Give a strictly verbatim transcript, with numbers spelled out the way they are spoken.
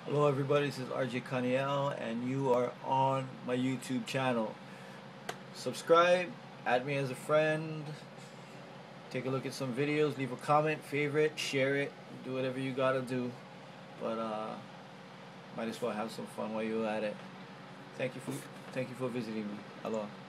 Hello everybody, this is R J KANEAO and you are on my YouTube channel. Subscribe, add me as a friend, take a look at some videos, leave a comment, favorite, share it, do whatever you gotta do. But uh, might as well have some fun while you're at it. Thank you for thank you for visiting me. Aloha.